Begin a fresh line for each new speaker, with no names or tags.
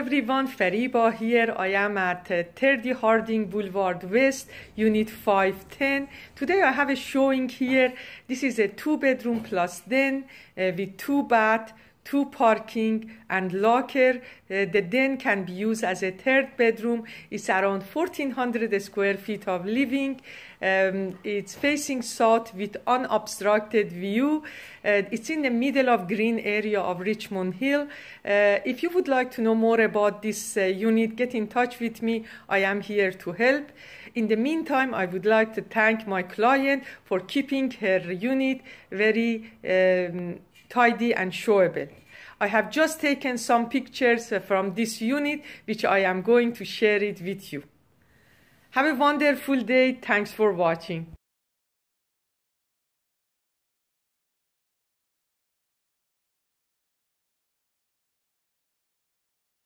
everyone, Fariba here. I am at 30 Harding Blvd West, Unit 510. Today I have a showing here. This is a 2-bedroom plus den with 2 bath, 2 parking and locker. The den can be used as a 3rd bedroom. It's around 1400 square feet of living. It's facing south with unobstructed view. It's in the middle of green area of Richmond Hill. If you would like to know more about this unit, get in touch with me. I am here to help. In the meantime, I would like to thank my client for keeping her unit very tidy and showable. I have just taken some pictures from this unit, which I am going to share it with you. Have a wonderful day. Thanks for watching.